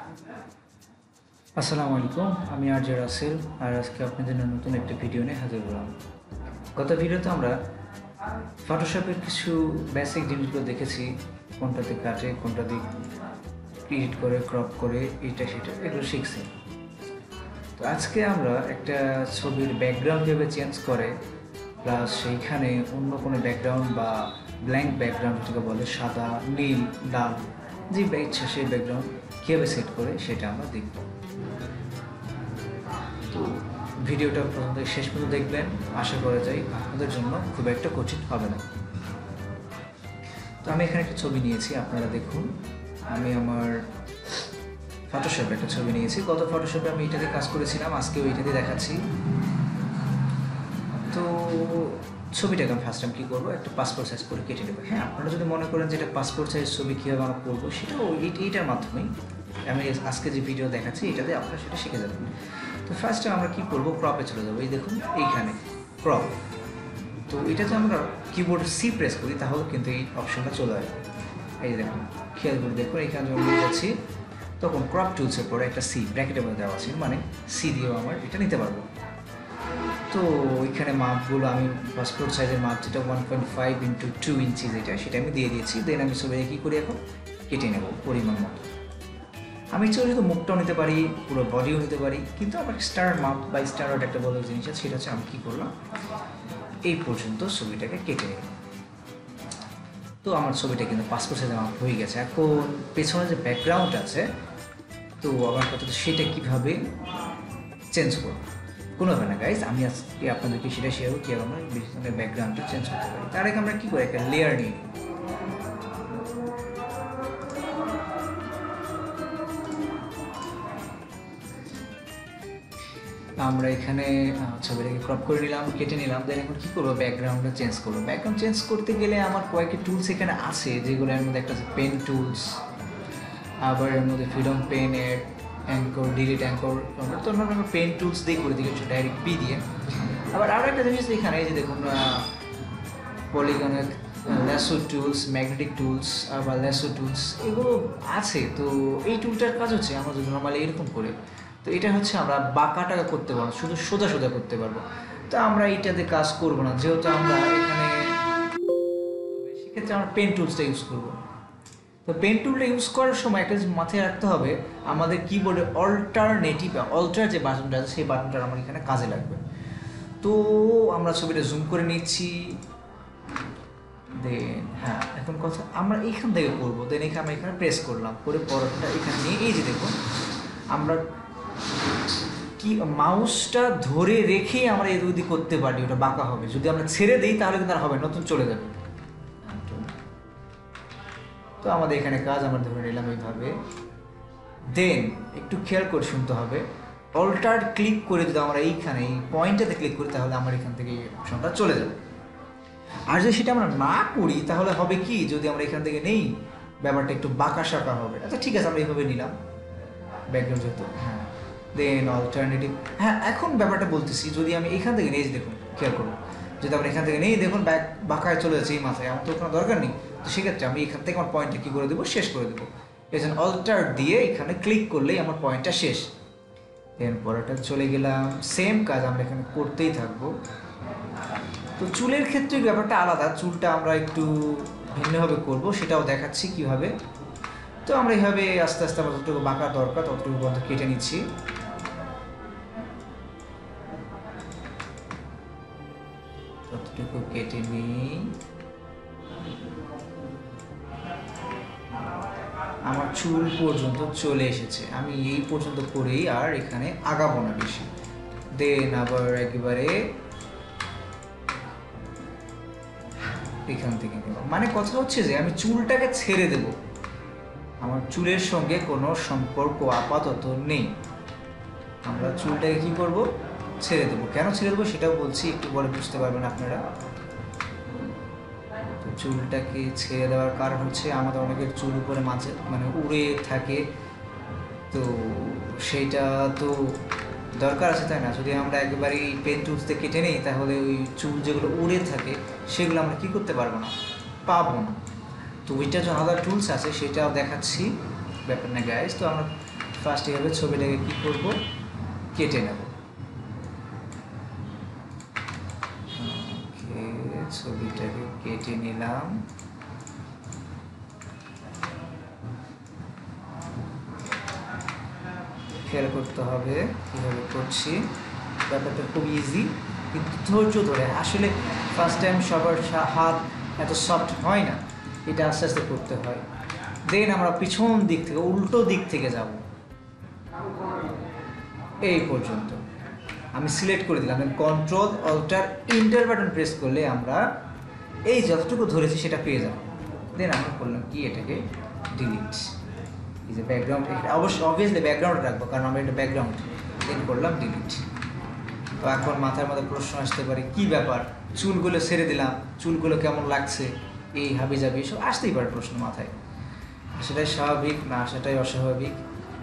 আসসালামু আলাইকুম, আমি আরজে রাসেল। আর আজকে আপনাদের জন্য নতুন একটা ভিডিও নিয়ে হাজির হলাম। গত ভিডিওতে আমরা ফটোশপের কিছু বেসিক জিনিসগুলো দেখেছি, কোনটাতে কাটে, কোনটা দিয়ে এডিট করে, ক্রপ করে, এইটা সেটা এগুলো শিখছি। তো আজকে আমরা একটা ছবির ব্যাকগ্রাউন্ড কীভাবে চেঞ্জ করে, প্লাস সেইখানে অন্য কোনো ব্যাকগ্রাউন্ড বা ব্ল্যাঙ্ক ব্যাকগ্রাউন্ড যেটাকে বলে, সাদা, নীল, লাল, যে ইচ্ছা সেই ব্যাকগ্রাউন্ড কীভাবে সেট করে সেটা আমরা দেখব। তো ভিডিওটা প্রথম থেকে শেষ পর্যন্ত দেখবেন, আশা করা যায় আপনাদের জন্য খুব একটা কঠিন হবে না। তো আমি এখানে একটা ছবি নিয়েছি, আপনারা দেখুন। আমি আমার ফটোশপে একটা ছবি নিয়েছি। গত ফটোশপে আমি এটাতে কাজ করেছিলাম, আজকেও এইটাতে দেখাচ্ছি। তো ছবিটাকে আমি ফার্স্ট টাইম কী করবো, একটা পাসপোর্ট সাইজ করে কেটে নেবো। হ্যাঁ, আপনারা যদি মনে করেন যে এটা পাসপোর্ট সাইজ ছবি কীভাবে আমরা করবো, সেটাও এইটার মাধ্যমেই আমি আজকে যে ভিডিও দেখাচ্ছি এটাতে আপনারা সেটা শিখে যাবেন। তো ফার্স্টে আমরা কী করবো, ক্রপে চলে যাবো। এই দেখুন এইখানে ক্রপ। তো এটাতে আমরা কিবোর্ড সি প্রেস করি তাহলে কিন্তু এই অপশনটা চলে আসবে। এই দেখুন, খেয়াল করে দেখুন, এইখানে যখন নিয়ে যাচ্ছি তখন ক্রপ টুলসের পরে একটা সি ব্র্যাকেটের মধ্যে দেওয়া আছে, মানে সি দিয়েও আমার এটা নিতে পারবো। তো ওইখানে মাপগুলো আমি পাসপোর্ট সাইজের মাপ যেটা 1.5 × 2 ইঞ্চি যেটা, সেটা আমি দিয়ে দিয়েছি। দেন আমি ছবিটা কী করি, এখন কেটে নেব পরিমাণ মতো। আমি ইচ্ছে করলে তো মুখটাও নিতে পারি, পুরো বডিও নিতে পারি, কিন্তু আমার স্টার মাপ বা স্টান্ডার্ড একটা বড় জিনিস আছে, সেটা হচ্ছে আমি কী করলাম, এই পর্যন্ত ছবিটাকে কেটে নিলাম। তো আমার ছবিটা কিন্তু পাসপোর্ট সাইজের মাপ হয়ে গেছে। এখন পেছনে যে ব্যাকগ্রাউন্ড আছে, তো আমার কথা সেটা কীভাবে চেঞ্জ করবো, কোনো ব্যাপার না গাইজ, আমি আজকে আপনাদেরকে সেটা শেয়ার করবো কীভাবে আমরা পেছনের ব্যাকগ্রাউন্ডটা চেঞ্জ করতে পারি। তার আগে আমরা কী করি, একটা লেয়ার নিই। আমরা এখানে ছবিটাকে ক্রপ করে নিলাম, কেটে নিলাম। দেন এখন কী করবো, ব্যাকগ্রাউন্ডটা চেঞ্জ করবো। ব্যাকগ্রাউন্ড চেঞ্জ করতে গেলে আমার কয়েকটি টুলস এখানে আছে, যেগুলো এর মধ্যে একটা আছে পেন টুলস, আবার এর মধ্যে ফ্রিডম পেনের অ্যাঙ্কর, ডিলিট অ্যাঙ্কর। তো আমরা পেন টুলস দিয়ে করে দিই ডাইরেক্ট পি দিয়ে। আবার আরও একটা জিনিস এখানে, এই যে দেখুন, পলিগনের ল্যাসো টুলস, ম্যাগনেটিক টুলস, আবার ল্যাসো টুলস, এগুলো আছে। তো এই টুলটার কাজ হচ্ছে আমরা যদি নর্মালি এরকম করে, তো এটা হচ্ছে আমরা বাঁকাটাকে করতে পারবো, শুধু সোজা সোজা করতে পারবো। তো আমরা এইটাতে কাজ করবো না, যেহেতু আমরা এখানে, সেক্ষেত্রে আমরা পেন টুলসটা ইউজ করবো। তো পেন টুলটা ইউজ করার সময় একটা জিনিস মাথায় রাখতে হবে, আমাদের কিবোর্ডে অল্টার যে বাটনটা আছে, সেই বাটনটা আমার এখানে কাজে লাগবে। তো আমরা ছবিটা জুম করে নিচ্ছি। দেন হ্যাঁ, এখন কথা আমরা এইখান থেকে করবো। দেন এখানে আমরা এখানে প্রেস করলাম, করে পরটা এখানে নিয়ে, এই যে দেখুন, আমরা কি মাউসটা ধরে রেখেই আমরা এদিক করতে পারি, ওটা বাঁকা হবে। যদি আমরা ছেড়ে দিই তাহলে কিন্তু আর হবে, নতুন চলে যাবে। তো আমাদের এখানে কাজ আমরা ধরে নিলাম এইভাবে। দেন একটু খেয়াল করে শুনতে হবে, অল্টার ক্লিক করে যদি আমরা এইখানে এই পয়েন্টটাতে ক্লিক করি, তাহলে আমার এখান থেকে এই অপশনটা চলে যাবে। আর যদি সেটা আমরা না করি তাহলে হবে কি, যদি আমরা এখান থেকে নেই, ব্যাপারটা একটু বাঁকা শাঁকা হবে। আচ্ছা ঠিক আছে, আমরা এইভাবে নিলাম ব্যাকগ্রাউন্ড যেহেতু। হ্যাঁ, দেন অল্টারনেটিভ। হ্যাঁ, এখন ব্যাপারটা বলতেছি, যদি আমি এখান থেকে নেই, দেখুন খেয়াল করুন, যদি আমরা এখান থেকে নেই, দেখুন বাঁকায় চলে যাচ্ছে এই মাথায়, আমার তো কোনো দরকার নেই। তো সেক্ষেত্রে আমি এখান থেকে আমার পয়েন্টটা কী করে দেবো, শেষ করে দেবো। এই জন্য অল্টার দিয়ে এখানে ক্লিক করলেই আমার পয়েন্টটা শেষ। দেন পরেরটা চলে গেলাম, সেম কাজ আমরা এখানে করতেই থাকবো। তো চুলের ক্ষেত্রে ব্যাপারটা আলাদা, চুলটা আমরা একটু ভিন্নভাবে করব, সেটাও দেখাচ্ছি কীভাবে। তো আমরা এইভাবে আস্তে আস্তে আমার যতটুকু বাঁকা দরকার ততটুকু পর্যন্ত কেটে নিচ্ছি। ততটুকু কেটে নিই। আমার চুল পর্যন্ত চলে এসেছে, আমি এই পর্যন্ত করেই আর এখানে আগাবো না বেশি। দেন আবার একেবারে এখান থেকে নেব, মানে কথা হচ্ছে যে আমি চুলটাকে ছেড়ে দেব, আমার চুলের সঙ্গে কোনো সম্পর্ক আপাতত নেই। আমরা চুলটাকে কি করব, ছেড়ে দেবো। কেন ছেড়ে দেবো সেটাও বলছি, একটু পরে বুঝতে পারবেন আপনারা। তো চুলটাকে ছেড়ে দেওয়ার কারণ হচ্ছে, আমাদের অনেকের চুল উপরে মাঝে মানে উড়ে থাকে, তো সেইটা তো দরকার আছে, তাই না? যদি আমরা একেবারে পেন টুলস দিয়ে কেটে নিই, তাহলে ওই চুল যেগুলো উড়ে থাকে সেগুলো আমরা কী করতে পারবো না, পাবো না। তো ওইটা যে আলাদা টুলস আছে সেটাও দেখাচ্ছি, ব্যাপার না গাইজ। তো আমরা ফার্স্ট এইভাবে ছবিটাকে কী করব, কেটে নেব। ওকে, ছবিটাকে কেটে নিলাম। খেয়াল করতে হবে কীভাবে করছি, ব্যাপারটা খুব ইজি, কিন্তু ধৈর্য ধরে। আসলে ফার্স্ট টাইম সবার হাত এত সফট হয় না, এটা আস্তে আস্তে করতে হয়। দেন আমরা পিছন দিক থেকে, উল্টো দিক থেকে যাব এই পর্যন্ত। আমি সিলেক্ট করে দিলাম, then control alter enter button press করলে আমরা এই যতটুকু ধরেছি সেটা পেয়ে যাব। দেন আমরা করলাম কি, এটাকে ডিলিট। এই যে ব্যাকগ্রাউন্ড, অবশ্যই অবভিয়াসলি ব্যাকগ্রাউন্ড রাখবো, কারণ আমরা এটা ব্যাকগ্রাউন্ড। দেন করলাম ডিলিট। তো এখন মাথার মধ্যে প্রশ্ন আসতে পারে, কি ব্যাপার, চুলগুলো ছেড়ে দিলাম, চুলগুলো কেমন লাগছে, এই হাবি জাবি সব আসতেই পারে প্রশ্ন মাথায়। সেটাই স্বাভাবিক না, সেটাই অস্বাভাবিক?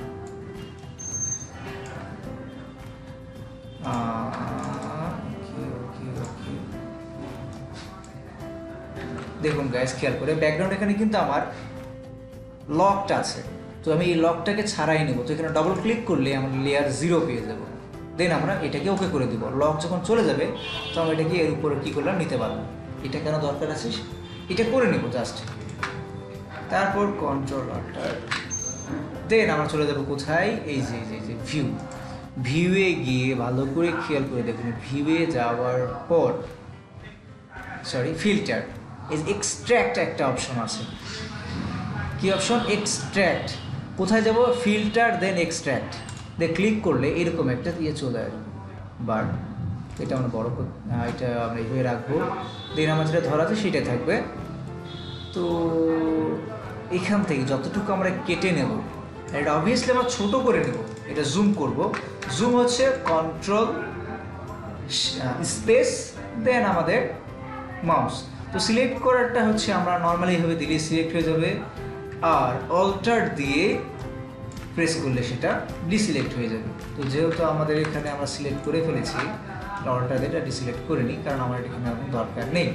দেখুন গাইস, খেয়াল করে ব্যাকগ্রাউন্ড এখানে কিন্তু আমার লকটা আছে, তো আমি এই লকটাকে ছাড়াই নেব। তো এখানে ডবল ক্লিক করলে আমরা লেয়ার 0 পেয়ে যাব। দেন আমরা এটাকে ওকে করে দেবো। লক যখন চলে যাবে তো আমরা এটাকে এর উপরে কী করলাম, নিতে পারবো। এটা কেন দরকার আছে এটা করে নেব জাস্ট। তারপর কন্ট্রোল অল্টার, দেন আমরা চলে যাবো কোথায়, এই যে ভিউ। ভিউয়ে গিয়ে ভালো করে খেয়াল করে দেখুন, ভিউয়ে যাওয়ার পর ফিল্টার, এই এক্সট্র্যাক্ট একটা অপশন আছে। কি অপশন? এক্সট্র্যাক্ট। কোথায় যাব? Filter, then extract. দিয়ে ক্লিক করলে এরকম একটা চলে আসবে বার। এটা আমরা বড়, এটা আমরা এইভাবে রাখবো। দেন আমার যেটা ধরা আছে সেটাই থাকবে। তো এখান থেকে যতটুকু আমরা কেটে নেব, এটা অবভিয়াসলি আমরা ছোটো করে নেব। এটা জুম করব। জুম হচ্ছে কন্ট্রোল স্পেস দেন আমাদের মাউস। তো সিলেক্ট করারটা হচ্ছে আমরা নর্মালি এইভাবে দিলে সিলেক্ট হয়ে যাবে, আর অল্টার দিয়ে প্রেস করলে সেটা ডিসিলেক্ট হয়ে যাবে। তো যেহেতু আমাদের এখানে আমরা সিলেক্ট করে ফেলেছি, অল্টার দিয়ে এটা ডিসিলেক্ট করে নিই, কারণ আমার এখানে এখন দরকার নেই।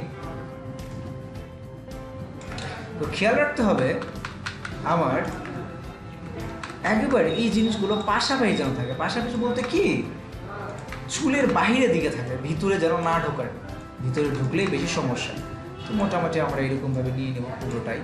তো খেয়াল রাখতে হবে আমার একেবারে এই জিনিসগুলো পাশাপাশি যেন থাকে। পাশাপাশি বলতে কি, চুলের বাহিরের দিকে থাকে, ভিতরে যেন না ঢোকার। ভিতরে ঢুকলেই বেশি সমস্যা। তো মোটামুটি আমরা এরকমভাবে নিয়ে নেব পুরোটাই,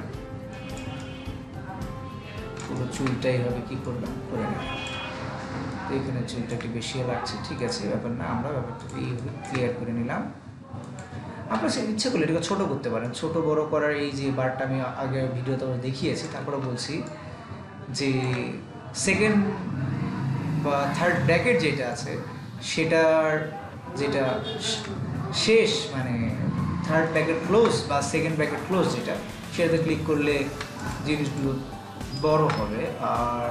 পুরো চুলটাই হবে কী করলাম করে নেব। তো এখানে চুলটা একটু বেশি লাগছে, ঠিক আছে, ব্যাপার না, আমরা ব্যাপারটাকে এইভাবে ক্লিয়ার করে নিলাম। আপনার সে ইচ্ছে করলে এটাকে ছোটো করতে পারেন। ছোটো বড়ো করার এই যে বারটা আমি আগে ভিডিওতে দেখিয়েছি, তারপরে বলছি যে সেকেন্ড বা থার্ড ব্র্যাকেট যেটা আছে সেটার যেটা শেষ, মানে থার্ড ব্র্যাকেট ক্লোজ বা সেকেন্ড ব্র্যাকেট ক্লোজ যেটা, সেটাতে ক্লিক করলে জিনিসগুলো বড় হবে, আর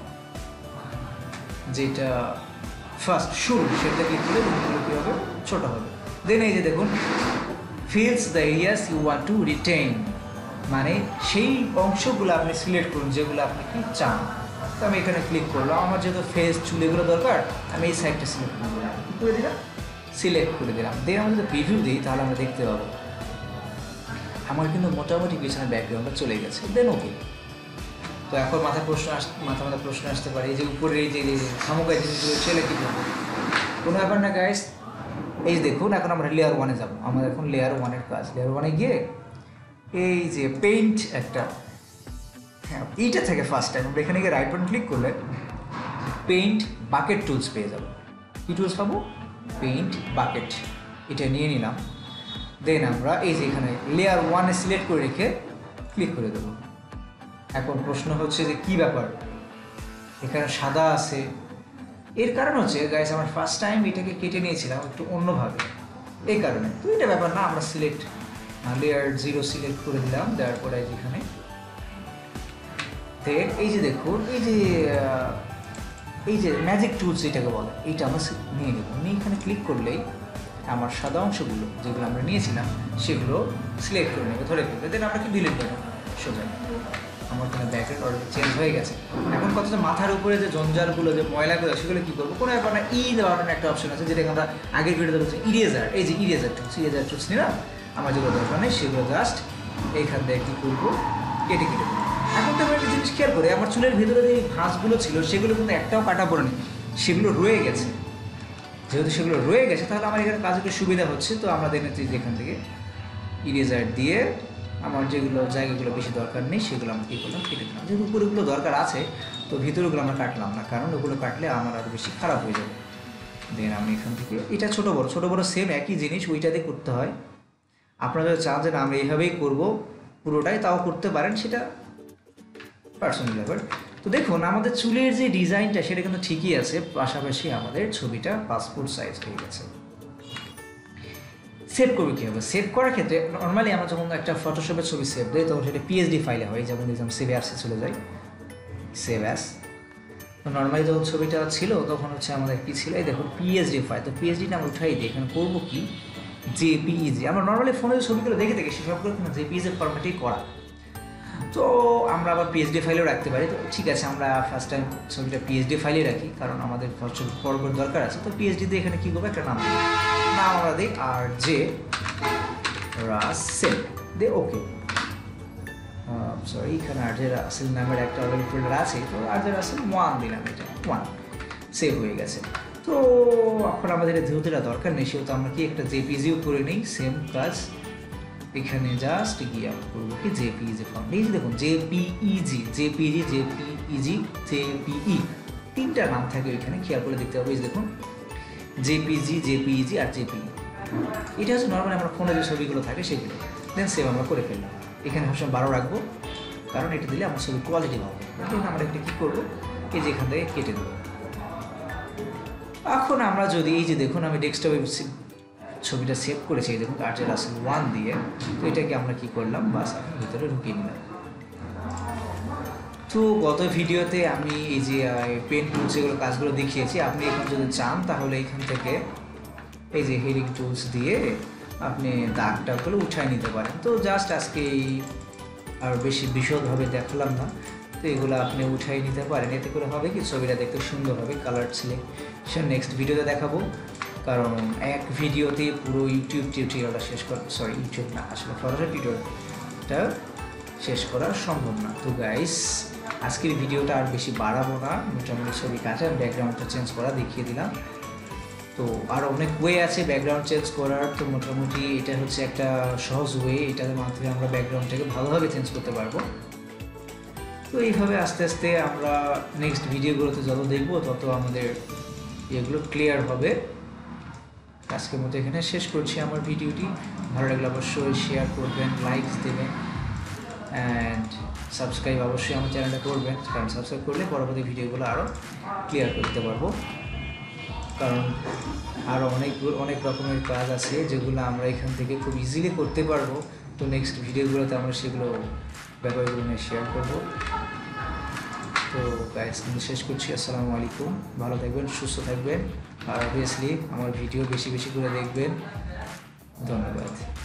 যেটা ফার্স্ট শুরু সেটাতে ক্লিক করলে জিনিসগুলো কী হবে, ছোটো হবে। দেন এই যে দেখুন, fills the areas you want to retain, মানে সেই অংশগুলো আপনি সিলেক্ট করুন যেগুলো আপনি কি চান। তো আমি এখানে ক্লিক করলাম, আমার যেহেতু ফেস চুল এগুলো দরকার, আমি এই সাইডটা সিলেক্ট করে দিলাম। কী করে দিলাম? সিলেক্ট করে দিলাম। দেন আমরা যদি প্রিভিউ দিই তাহলে আমরা দেখতে পাবো আমার কিন্তু মোটামুটি পিছনে ব্যাকগ্রাউন্ডটা চলে গেছে। দেন ওকে। তো এখন মাথায় প্রশ্ন আসতে পারে, এই যে উপরে এই যে খামোকায় জিনিসগুলো ছেলে কী করবো? কোনো ব্যাপার না গাইস, এই দেখুন এখন আমরা লেয়ার 1-এ যাবো। আমার এখন লেয়ার 1-এর কাজ। লেয়ার 1-এ গিয়ে এই যে পেইন্ট একটা, হ্যাঁ এইটা থেকে ফার্স্ট টাইম আমরা এখানে গিয়ে রাইট বাটন ক্লিক করলে পেইন্ট বাকেট টুলস পেয়ে যাবো। কী টুলস পাবো? Paint bucket. এটা নিয়ে নিলাম। দেন আমরা এই যে এখানে লেয়ার 1-এ সিলেক্ট করে রেখে ক্লিক করে দেবো। এখন প্রশ্ন হচ্ছে যে কী ব্যাপার, এখানে সাদা আছে। এর কারণ হচ্ছে গাইস, আমার ফার্স্ট টাইম এটাকে কেটে নিয়েছিলাম একটু অন্যভাবে, এই কারণে। তো এটা ব্যাপার না, আমরা সিলেক্ট লেয়ার 0 সিলেক্ট করে দিলাম। দেওয়ার পরে যেখানে দেন এই যে দেখুন, এই যে ম্যাজিক টুলস যেটাকে বলে, এইটা আমরা নিয়ে নেব। নিয়ে এখানে ক্লিক করলেই আমার সাদা অংশগুলো যেগুলো আমরা নিয়েছিলাম সেগুলো সিলেক্ট করে নেবে, ধরে ফেলবে। দেন আমরা কি ডিলিট দেবো সোজা। আমার কোনো ব্যাকগ্রাউন্ড অলরেডি চেঞ্জ হয়ে গেছে। এখন কথা হচ্ছে মাথার উপরে যে জঞ্জালগুলো, যে ময়লাগুলো, সেগুলো কী করবো? কোনো ব্যাপার না, বাটন একটা অপশন আছে যেটাকে আমরা আগের ভিডিওতে বলছি ইরেজার। এই যে ইরেজার টুলস নিলাম। আমার যেগুলো দরকার নেই সেগুলো জাস্ট এইখান থেকে কী করবো, কেটে দেবো। এখন তো আমরা একটা জিনিস জিনিস খেয়াল করে আমার চুলের ভিতরে যে ভাঁজগুলো ছিল সেগুলো কিন্তু একটাও কাটা পড়েনি, সেগুলো রয়ে গেছে। যেহেতু সেগুলো রয়ে গেছে তাহলে আমার এখানে কাজ একটু সুবিধা হচ্ছে। তো আমরা দেখেছি যে এখান থেকে ইরেজার দিয়ে আমার যেগুলো জায়গাগুলো বেশি দরকার নেই সেগুলো আমরা কী করলাম, কেটে দিলাম। যেহেতু উপরেগুলো দরকার আছে তো ভিতরেগুলো আমরা কাটলাম না, কারণ ওগুলো কাটলে আমার আরও বেশি খারাপ হয়ে যাবে। দেন আমি এখান থেকে এটা ছোটো বড়ো সেম একই জিনিস ওইটাতে করতে হয়। আপনারা যদি চান যে না আমরা এইভাবেই করবো পুরোটাই, তাও করতে পারেন, সেটা পার্সোনাল ব্যাপার। তো দেখুন আমাদের চুলের যে ডিজাইনটা সেটা কিন্তু ঠিকই আছে, পাশাপাশি আমাদের ছবিটা পাসপোর্ট সাইজ হয়ে গেছে। সেভ করবে কীভাবে? সেভ করার ক্ষেত্রে নর্মালি আমরা যখন একটা ফটোশপের ছবি সেভ দিই তখন সেটা পিএইচডি ফাইলে হয়, যেমন সেভ অ্যাসে চলে যায়, সেভ অ্যাস। তো নর্মালি যখন ছবিটা ছিল তখন হচ্ছে আমাদের কী ছিল, এই দেখুন পিএইচডি ফাইল। তো পিএইচডিটা আমরা উঠাই দিই, এখানে করবো কি জেপিইজি। আমরা নর্মালি ফোনে যে ছবিগুলো দেখে থাকি সেসবগুলো কিন্তু জেপিইজি ফরম্যাটেই করা। তো আমরা আবার পিএইচডি ফাইলেও রাখতে পারি। তো ঠিক আছে, আমরা ফার্স্ট টাইম ছবিটা পিএইচডি ফাইলে রাখি, কারণ আমাদের পরবর্তী দরকার আছে। তো পিএইচডি দিয়ে এখানে কী করবো, একটা নাম দিই, নাম আমরা দিই আর জে রাসেল দে, ওকে। সরি, এখানে আর জে রাসেল নামের একটা অলরেডি ফোল্ডার আছে, তো আর জে রাসেল 1 দিলাম, এটা 1 সেভ হয়ে গেছে। তো এখন আমাদের যেহেতুটা দরকার নেই সেহেতু আমরা কি একটা জেপিজিও করে নিই, সেম কাজ এখানে জাস্ট গিয়ে আমরা করবো কি জেপিইজি ফর্ম। এই যে দেখুন জেপিইজি, জেপিইজি, জেপিইজি, জেপিই, তিনটা নাম থাকে ওইখানে, খেয়াল করে দেখতে হবে। এই দেখুন জেপিজি, জেপিইজি আর জেপিই, এটা হচ্ছে নর্মালি আমরা ফোনে যে ছবিগুলো থাকে সেগুলো। দেন সেভ আমরা করে ফেললাম। এখানে সবসময় 12 রাখবো, কারণ এটা দিলে আমার ছবির কোয়ালিটি ভালো হবে। দেখুন আমরা একটা কী করবো, এই যে এখান থেকে কেটে দেবো। এখন আমরা যদি এই যে দেখুন আমি ডেস্কটপে ছবিটা সেভ করেছি, এই দেখুন আর জে রাসেল 1 দিয়ে। তো এটাকে আমরা কী করলাম, বাস ভিতরে ঢুকিয়ে নিলাম। তো গত ভিডিওতে আমি এই যে পেন টুলস এগুলো কাজগুলো দেখিয়েছি, আপনি এখন যদি চান তাহলে এখান থেকে এই যে হেডিং টুলস দিয়ে আপনি দাগটাগুলো উঠায় নিতে পারেন। তো জাস্ট আজকে আর বেশি বিশদভাবে দেখালাম না, তো এগুলো আপনি উঠাই নিতে পারেন। এতে করে হবে কি ছবিটা দেখতে সুন্দর হবে। কালার সিলেকশন নেক্সট ভিডিওতে দেখাবো, কারণ এক ভিডিওতে পুরো ইউটিউব টিউটোরিয়ালটা শেষ করা, সরি ইউটিউব না, আসলে ফটোশপ টিউটোরিয়ালটা শেষ করা সম্ভব না। তো গাইস আজকের ভিডিওটা আর বেশি বাড়াবো না, মোটামুটি ছবি কাটা ব্যাকগ্রাউন্ডটা চেঞ্জ করা দেখিয়ে দিলাম। তো আর অনেক ওয়ে আছে ব্যাকগ্রাউন্ড চেঞ্জ করার, তো মোটামুটি এটা হচ্ছে একটা সহজ ওয়ে, এটার মাধ্যমে আমরা ব্যাকগ্রাউন্ডটাকে ভালোভাবে চেঞ্জ করতে পারবো। তো এইভাবে আস্তে আস্তে আমরা নেক্সট ভিডিওগুলোতে যত দেখবো তত আমাদের এগুলো ক্লিয়ার হবে। আজকের মতো এখানে শেষ করছি আমার ভিডিওটি। ভালো লাগলে অবশ্যই শেয়ার করবেন, লাইকস দেবেন অ্যান্ড সাবস্ক্রাইব অবশ্যই আমার চ্যানেলটা করবেন, কারণ সাবস্ক্রাইব করলে পরবর্তী ভিডিওগুলো আরও ক্লিয়ার করতে পারবো। কারণ আরও অনেক রকমের কাজ আছে যেগুলো আমরা এখান থেকে খুব ইজিলি করতে পারবো। তো নেক্সট ভিডিওগুলোতে আমরা সেগুলো ব্যাপারগুলো নিয়ে শেয়ার করবো। তো গাইস শেষ করছি, আসসালামু আলাইকুম, ভালো থাকবেন, সুস্থ থাকবেন, আর অবভিয়াসলি আমার ভিডিও বেশি বেশি করে দেখবেন। ধন্যবাদ।